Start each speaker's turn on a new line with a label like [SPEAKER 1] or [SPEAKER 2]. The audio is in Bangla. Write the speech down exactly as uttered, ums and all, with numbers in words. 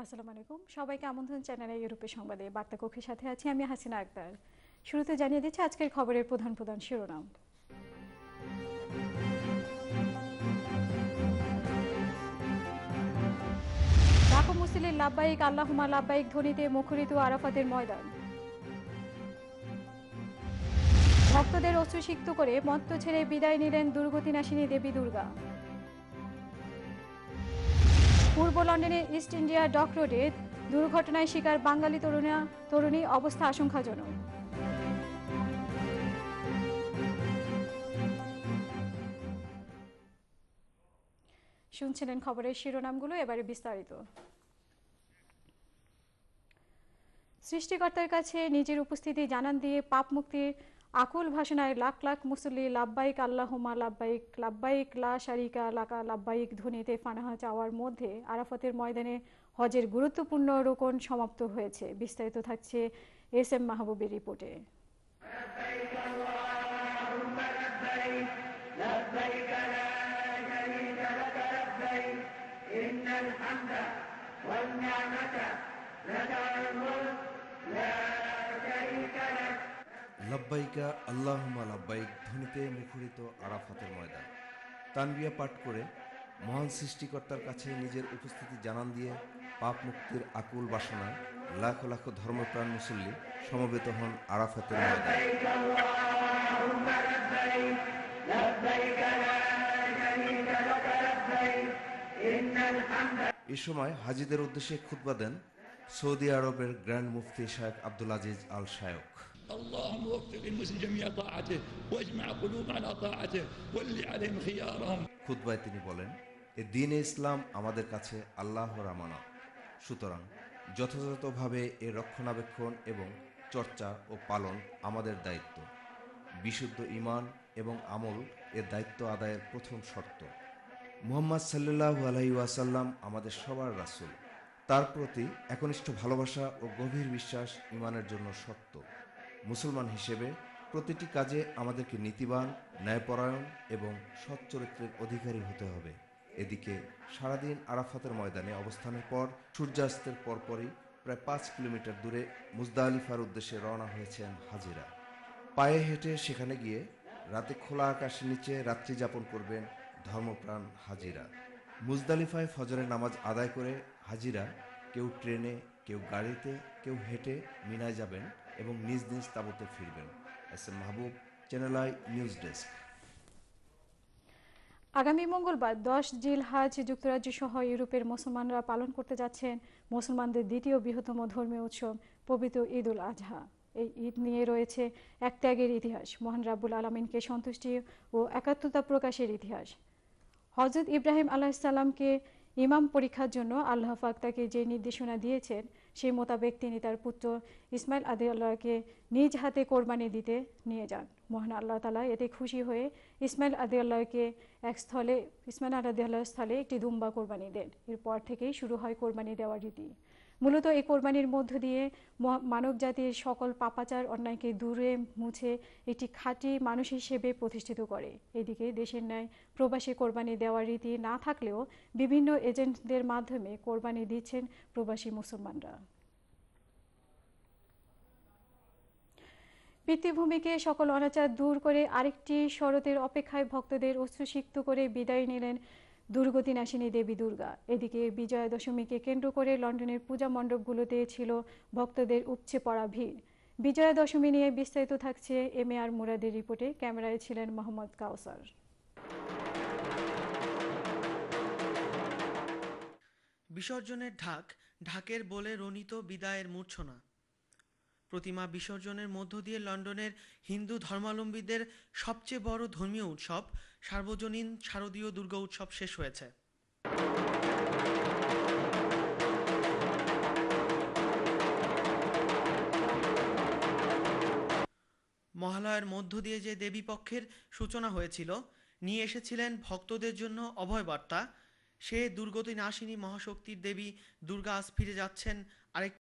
[SPEAKER 1] আসসালামু আলাইকুম, সবাইকে আমন্ত্রণ চ্যানেলে ইউরোপের সংবাদে বার্তা কক্ষের সাথে আছি আমি হাসিনা আক্তার। শুরুতে জানিয়ে দিচ্ছি আজকের খবরের প্রধান প্রধান শিরোনাম। লাখো মুসল্লির লাব্বাইক আল্লাহুম্মা লাব্বাইক ধ্বনিতে মুখরিত আরাফাতের ময়দান। ভক্তদের অশ্রুসিক্ত করে মত্ত ছেড়ে বিদায় নিলেন দুর্গতিনাশিনী দেবী দুর্গা। পূর্ব লন্ডনের ইস্ট ইন্ডিয়া ডক রোডে দুর্ঘটনায় শিকার বাঙালি তরুণা তরুণী অবস্থা আশঙ্কাজনক। শুনছিলেন খবরের শিরোনামগুলো, এবারে বিস্তারিত। সৃষ্টিকর্তার কাছে নিজের উপস্থিতি জানান দিয়ে পাপ মুক্তির আকুল ভাষণায় লাখ লাখ মুসল্লি লাব্বাইক আল্লাহুম্মা লাব্বাইক লাব্বাইক লা শারিকা লাকা লাব্বাইক ধ্বনিতে ফানাহা চাওয়ার মধ্যে আরাফাতের ময়দানে হজের গুরুত্বপূর্ণ রোকন সমাপ্ত হয়েছে। বিস্তারিত থাকছে এস এম মাহবুবের রিপোর্টে।
[SPEAKER 2] লাব্বাইকা আল্লাহুম্মা লাব্বাইক ধ্বনিতে মুখরিত আরাফাতের ময়দান। তানবিয়া পাঠ করে মহান সৃষ্টিকর্তার কাছে নিজের উপস্থিতি জানান দিয়ে পাপ মুক্তির আকুল বাসনায় লাখো লাখো ধর্মপ্রাণ মুসল্লি সমবেত হন আরাফাতের ময়দানে। এ সময় হাজিদের উদ্দেশ্যে খুতবা দেন সৌদি আরবের গ্র্যান্ড মুফতি শায়েখ আব্দুল আজিজ আল শায়ক।
[SPEAKER 3] اللهم وفق المسلمين جميع طاعته واجمع قلوبنا على طاعته واللي عليهم خيارهم।
[SPEAKER 2] খুতবায় তিনি বলেন, এ দ্বীন ইসলাম আমাদের কাছে আল্লাহর আমানত, সুতরাং যথাযথভাবে এর রক্ষণাবেক্ষণ এবং চর্চা ও পালন আমাদের দায়িত্ব। বিশুদ্ধ ঈমান এবং আমল এর দায়িত্ব আদায়ের প্রথম শর্ত। মুহাম্মদ সাল্লাল্লাহু আলাইহি ওয়াসাল্লাম আমাদের সবার রাসূল, তার প্রতি একনিষ্ঠ ভালোবাসা ও গভীর বিশ্বাস ঈমানের জন্য শর্ত। মুসলমান হিসেবে প্রতিটি কাজে আমাদেরকে নীতিবান, ন্যায়পরায়ণ এবং সৎ চরিত্রের অধিকারী হতে হবে। এদিকে সারাদিন আরাফাতের ময়দানে অবস্থানের পর সূর্যাস্তের পরপরই প্রায় পাঁচ কিলোমিটার দূরে মুজদালিফার উদ্দেশ্যে রওনা হয়েছেন হাজিরা। পায়ে হেঁটে সেখানে গিয়ে রাতে খোলা আকাশের নিচে রাত্রি যাপন করবেন ধর্মপ্রাণ হাজিরা। মুজদালিফায় ফজরের নামাজ আদায় করে হাজিরা কেউ ট্রেনে, কেউ গাড়িতে, কেউ হেঁটে মিনায় যাবেন এবং নিজ নিজ তাঁবুতে ফিরবেন। S M Mahbub, channel I news desk.
[SPEAKER 1] আগামী মঙ্গলবার দশ জিলহজ যুক্তরাজ্য সহ ইউরোপের মুসলমানরা পালন করতে যাচ্ছেন মুসলমানদের দ্বিতীয় বৃহত্তম ধর্মীয় উৎসব পবিত্র ঈদ উল আজহা। এই ঈদ নিয়ে রয়েছে এক ত্যাগের ইতিহাস, মহান রাব্বুল আলামিনকে সন্তুষ্টি ও একাত্মতা প্রকাশের ইতিহাস। হযরত ইব্রাহিম আলাইহিসসালামকে ইমাম পরীক্ষার জন্য আল্লাহ পাক তাকে যে নির্দেশনা দিয়েছেন সেই মোতাবেক তিনি তার পুত্র ইসমাইল আদিয়াল্লাহকে নিজ হাতে কোরবানি দিতে নিয়ে যান। মহান আল্লাহ তাআলা এতে খুশি হয়ে ইসমাইল আদিয়াল্লাহকে এক স্থলে ইসমাইল আদিয়াল্লাহর স্থলে একটি দুম্বা কোরবানি দেন। এরপর থেকেই শুরু হয় কোরবানি দেওয়ার রীতি। মূলত এই কোরবানির মধ্য দিয়ে মানব জাতির সকল পাপাচার অন্যায়কে দূরে মুছে একটি খাঁটি মানুষ হিসেবে প্রতিষ্ঠিত করে। এদিকে দেশের ন্যায় প্রবাসী কোরবানি দেওয়ার রীতি না থাকলেও বিভিন্ন এজেন্টদের মাধ্যমে কোরবানি দিচ্ছেন প্রবাসী মুসলমানরা। পিতৃভূমিকে সকল অনাচার দূর করে আরেকটি শরতের অপেক্ষায় ভক্তদের অশ্রুসিক্ত করে বিদায় নিলেন দুর্গতিনাশিনী দেবী দুর্গা। এদিকে বিজয়া দশমীকে কেন্দ্র করে লন্ডনের পূজা মণ্ডপগুলোতে ছিল ভক্তদের উপচে পড়া ভিড়। বিজয়া দশমী নিয়ে বিস্তারিত থাকছে এম এ আর মুরাদের রিপোর্টে। ক্যামেরায় ছিলেন মোহাম্মদ কাউসার।
[SPEAKER 4] বিসর্জনের ঢাক, ঢাকের বলে রণিত বিদায়ের মূর্ছনা। প্রতিমা বিসর্জনের মধ্য দিয়ে লন্ডনের হিন্দু ধর্মাবলম্বীদের সবচেয়ে বড় ধর্মীয় উৎসব সার্বজনীন শারদীয় দুর্গা উৎসব শেষ হয়েছে। মহালয়ার মধ্য দিয়ে যে দেবী পক্ষের সূচনা হয়েছিল, নিয়ে এসেছিলেন ভক্তদের জন্য অভয় বার্তা। সে দুর্গতিনাশিনী মহাশক্তির দেবী দুর্গা আজ ফিরে যাচ্ছেন আরেক